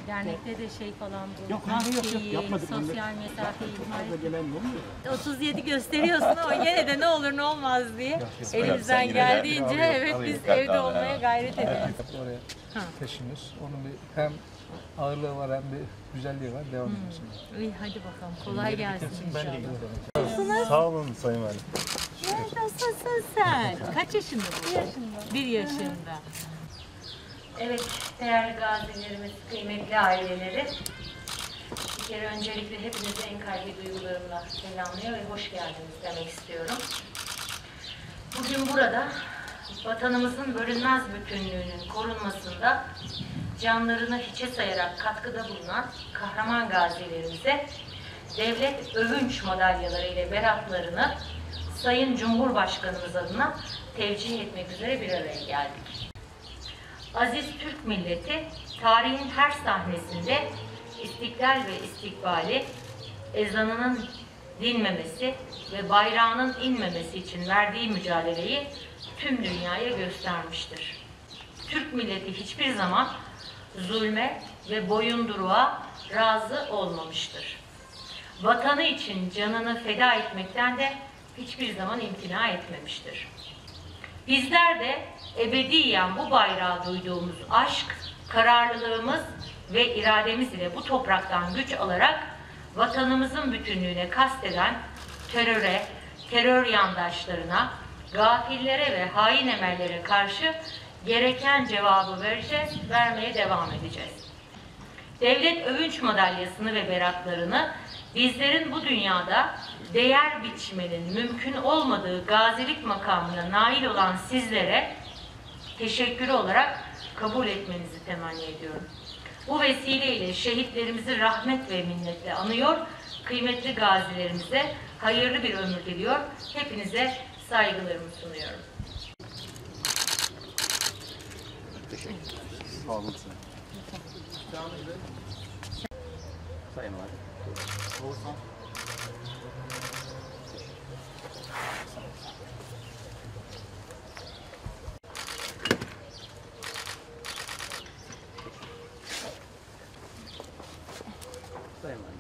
Dernekte de şey falan bu. Yok, maskeyi, yapmadık. sosyal mesafeyi Fazla gelen olmuyor. 37 gösteriyorsun ama gene de ne olur ne olmaz diye elimizden geldiğince evet biz evde olmaya gayret ediyoruz. Oraya taşınıyoruz. Onun bir hem ağırlığı var hem bir güzelliği var. Devam ediyorsun. İyi hadi bakalım. Kolay gelsin inşallah. Sağ olun Sayın Valim. Nasılsın sen? Kaç yaşında bu? 1 yaşında. 1 yaşında. Evet, değerli gazilerimiz, kıymetli aileleri. Bir kere öncelikle hepinize en kalbi duygularımla selamlıyor ve hoş geldiniz demek istiyorum. Bugün burada vatanımızın bölünmez bütünlüğünün korunmasında canlarını hiçe sayarak katkıda bulunan kahraman gazilerimize devlet övünç madalyaları ile beratlarını Sayın Cumhurbaşkanımız adına tevcih etmek üzere bir araya geldik. Aziz Türk milleti tarihin her sahnesinde istiklal ve istikbali, ezanının dinmemesi ve bayrağının inmemesi için verdiği mücadeleyi tüm dünyaya göstermiştir. Türk milleti hiçbir zaman zulme ve boyunduruğa razı olmamıştır. Vatanı için canını feda etmekten de hiçbir zaman imtina etmemiştir. Bizler de ebediyen bu bayrağa duyduğumuz aşk, kararlılığımız ve irademiz ile bu topraktan güç alarak vatanımızın bütünlüğüne kasteden teröre, terör yandaşlarına, gafillere ve hain emellere karşı gereken cevabı vermeye devam edeceğiz. Devlet övünç madalyasını ve beratlarını bizlerin bu dünyada değer biçmenin mümkün olmadığı gazilik makamına nail olan sizlere teşekkür olarak kabul etmenizi temenni ediyorum. Bu vesileyle şehitlerimizi rahmet ve minnetle anıyor, kıymetli gazilerimize hayırlı bir ömür diliyor, hepinize saygılarımı sunuyorum. Sağ olun Sayın Valim. Oğuzhan. Sayın Valim.